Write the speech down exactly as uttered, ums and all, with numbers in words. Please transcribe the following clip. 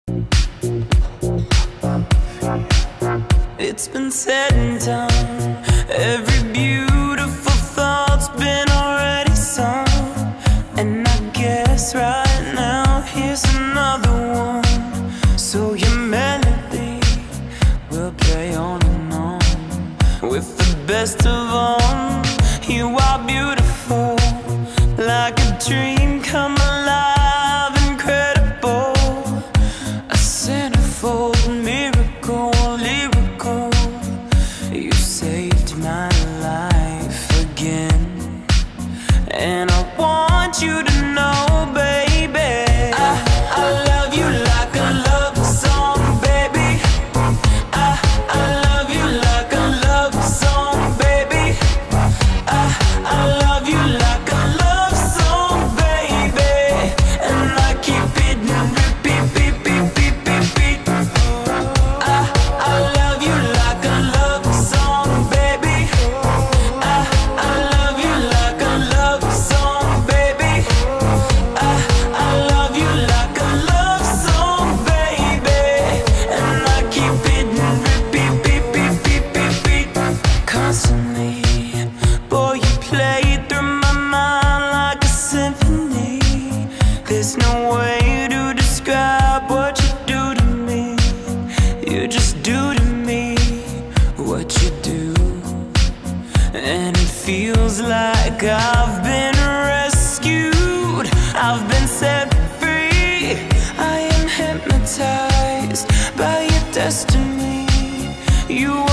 It's been said and done. Every beautiful thought's been already sung. And I guess right now here's another one. So your melody will play on and on. With the best of all, you are beautiful, like a dream come alive, incredible. A centerfold miracle, lyrical. You saved my life again. And I want you to know, baby, I, I love you like a love song, baby. I, I love you like a love song, baby. I, I love you like a love song, baby. And I keep it repeat, beat, beat, beat, beat, beat. I, I love you like a love song, baby. I, I love you like a love song, baby. I, I love you like a love song, baby. And I keep it repeat, beat, beat, beat, beat, beat. Constantly, boy, you play through my mind like a symphony. There's no way to describe what you do to me. You just do to me what you do. And it feels like I've been rescued, I've been set free. I am hypnotized by your destiny. You